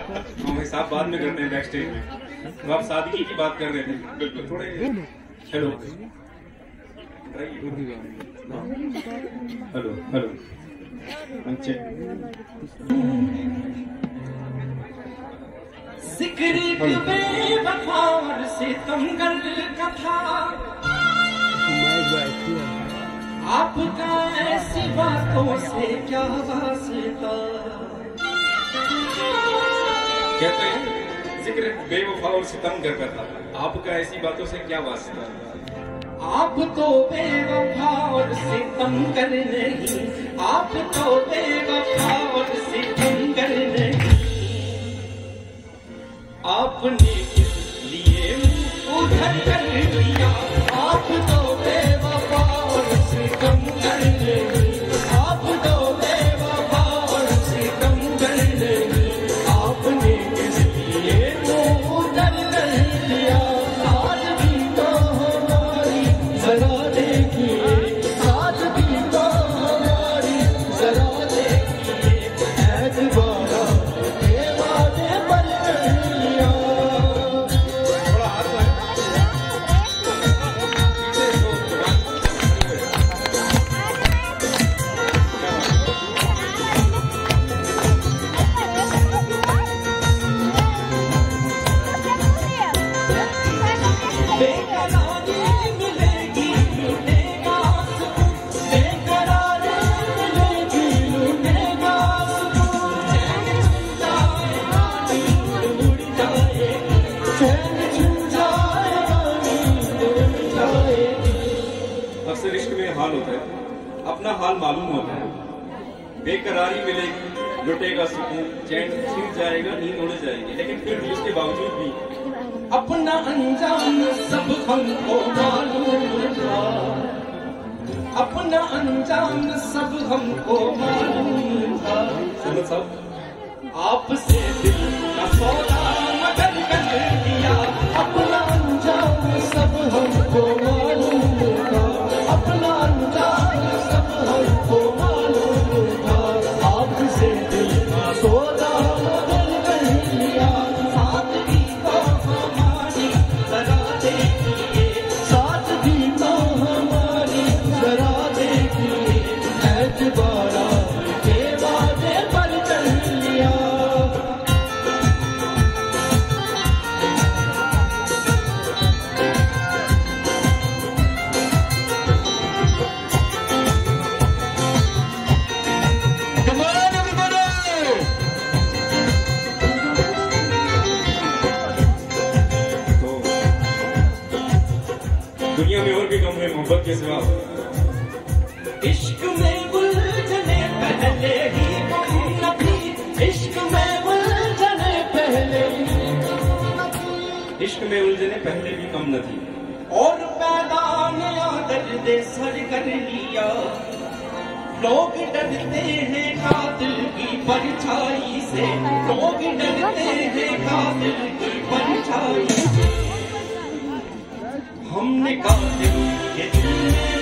भाई साहब बाद में करते हैं बैक स्टेज में। तो आप सादगी की बात कर रहे थे, बिल्कुल थोड़े हेलो हेलो हेलो कथा आपका ऐसी बातों से क्या वास्ता। कहते हैं जिक्र बेवफा और सितमगर का था, आपका ऐसी बातों से क्या वास्ता। आप तो बेवफा और सितमगर नहीं, आप तो बेवफा और सितमगर नहीं। आपने किस लिए उधर कर दिया, आप तो बेवफा और सितमगर नहीं, आप तो बेवफा और सितमगर नहीं। आपने किस लिए उधर कर दिया, आज भी तो हमारी जरा देखिए, आज भी तो हमारी जरा देखिए। ऐतबारा के वादे पर कर लिया। अक्सर इश्क में हाल होता है, अपना हाल मालूम होता है। बेकरारी मिलेगी, लुटेगा सुकून, चैन छिन जाएगा, नींद उड़ जाएगी, लेकिन फिर भी उसके बावजूद भी अपना अंजाम सब हमको मालूम था, अपना अंजाम सब हमको मालूम था। समझ साहब आपसे दिल का सौदा मगर कर दिया, अपना अंजाम सब हमको मालूम था, अपना अंजाम सब हमको मालूम था। आपसे दिल का सौदा मगर कर दिया, साथ भी तो हमारी जरा देखिए, साथ भी तो हमारी जरा देखिए। ऐतबारा के वादे पर कर लिया। दुनिया में और भी कम है मोहब्बत के सिवा। इश्क में उलझने पहले ही कम न थी, इश्क में उलझने पहले ही, इश्क में उलझने पहले भी कम न थी। और पैदा नया दर्द सर कर लिया। लोग डरते हैं कातिल की परछाई से, लोग डरते हैं कातिल की परछाई से। हमने कातिल के दिल में